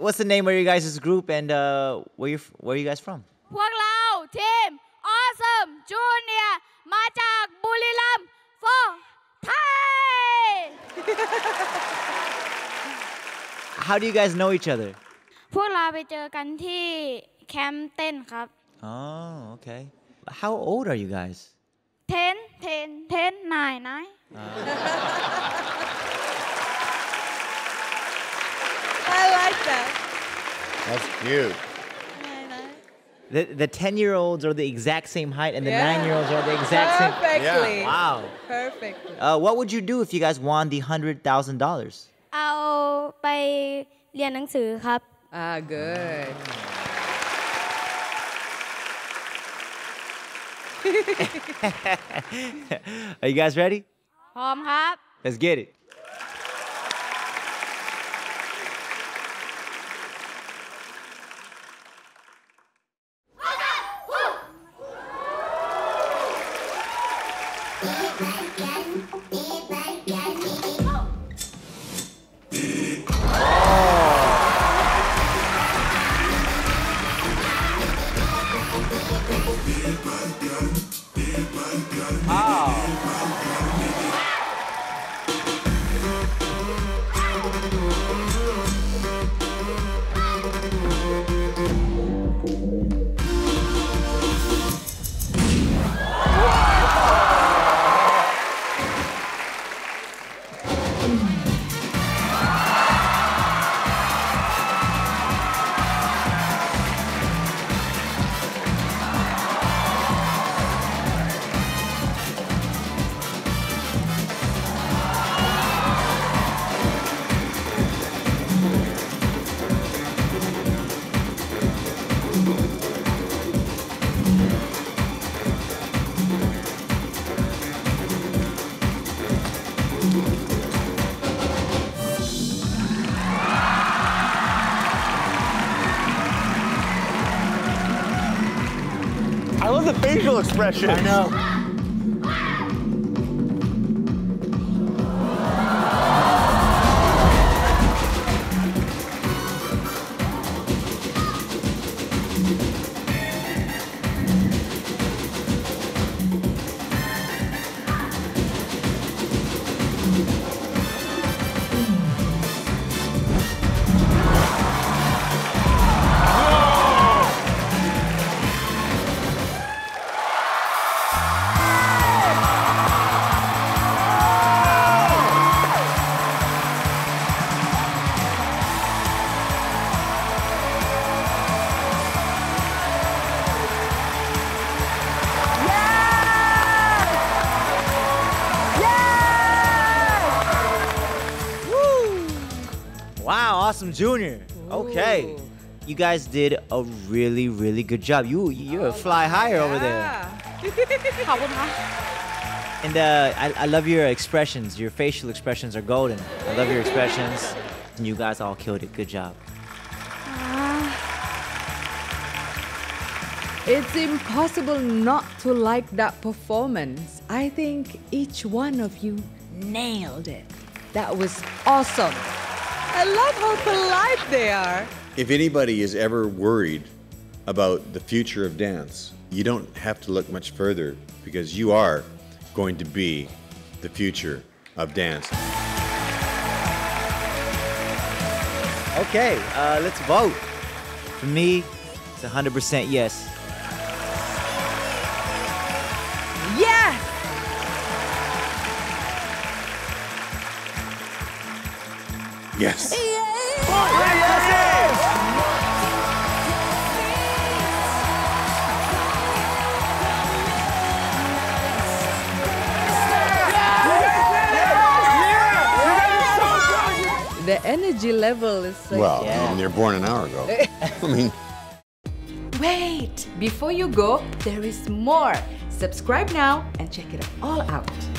what's the name of your guys' group and where are you guys from? พวกเราทีม Awesome Junior มาจากบุรีรัมย์ for Thai How do you guys know each other? พวกเราไปเจอกันที่แคมป์เต้นครับ Oh, okay. How old are you guys? 10 9 I like that. That's cute. The 10-year-olds are the exact same height, and the 9-year-olds are the exact same. Perfectly. Wow. Perfectly. What would you do if you guys won the $100,000? เอาไปเรียนหนังสือครับ Good. Are you guys ready? พร้อมครับ Let's get it. I love the facial expression. I know. Wow, Awesome Junior. Okay. You guys did a really, really good job. You're a fly higher over there. ขอบคุณครับ And I love your expressions. Your facial expressions are golden. I love your expressions. And you guys all killed it. Good job. It's impossible not to like that performance. I think each one of you nailed it. That was awesome. I love how polite they are. If anybody is ever worried about the future of dance, you don't have to look much further because you are going to be the future of dance. Okay, let's vote. For me, it's 100% yes. Yes! Yes. The energy level is like... Well, I mean, they were born an hour ago. I mean... Wait! Before you go, there is more. Subscribe now and check it all out.